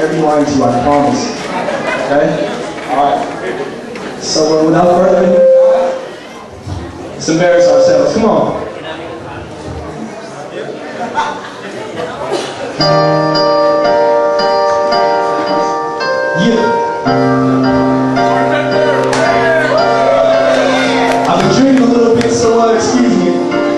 every line to you, I promise. Okay? Alright. So without further ado, let's embarrass ourselves. Come on. Yeah. I've been drinking a little bit, so excuse me.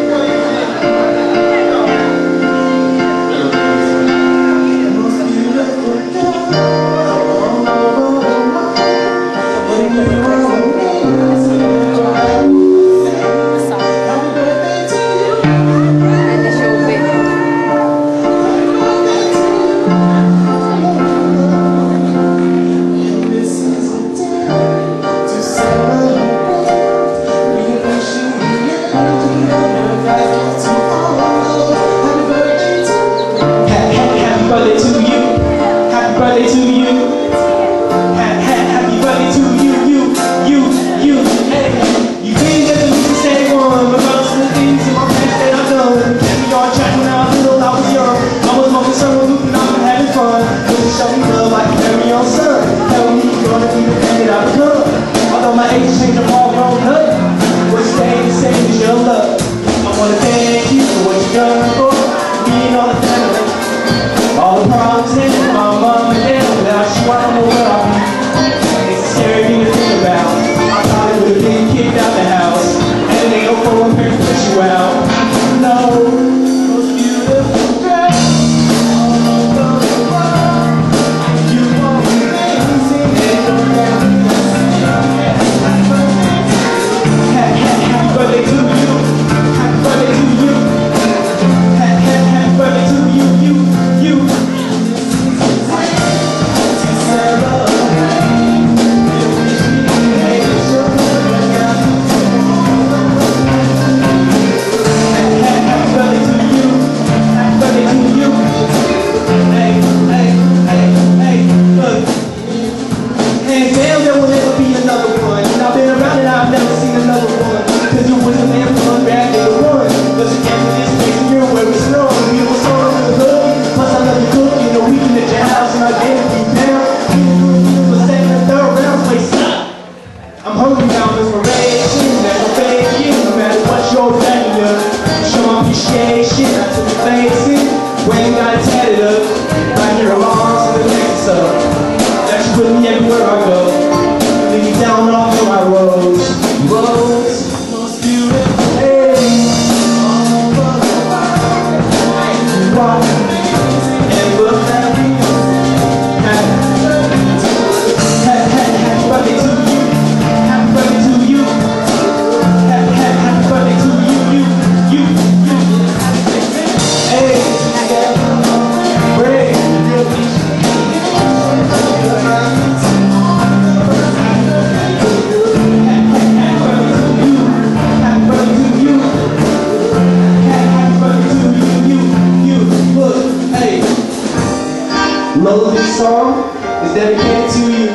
This song is dedicated to you.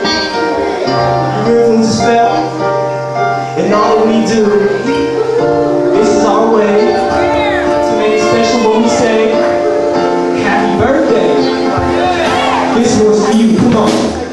Your rhythm's a spell, and all that we do, this is our way to make it special when we say happy birthday. This one's for you, come on.